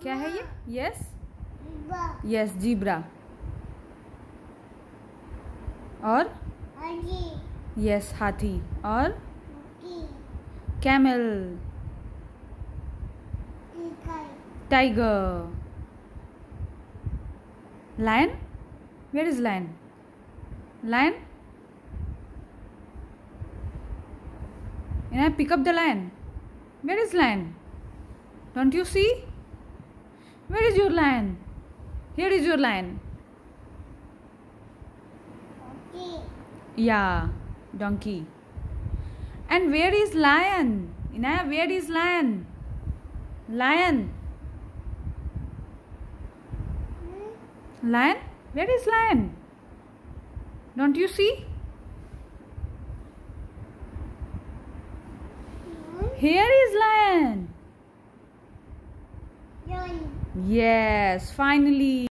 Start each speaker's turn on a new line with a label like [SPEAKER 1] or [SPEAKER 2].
[SPEAKER 1] क्या है ये? Yes yes, zebra. और यस, हाथी। और camel, tiger. Lion, where is lion? Lion, and I pick up the lion. Where is lion? Don't you see? Where is your lion? Here is your lion. Yeah, donkey. And where is lion? Innaya, where is lion? Lion. Lion? Where is lion? Don't you see? Here is lion. Yes, finally.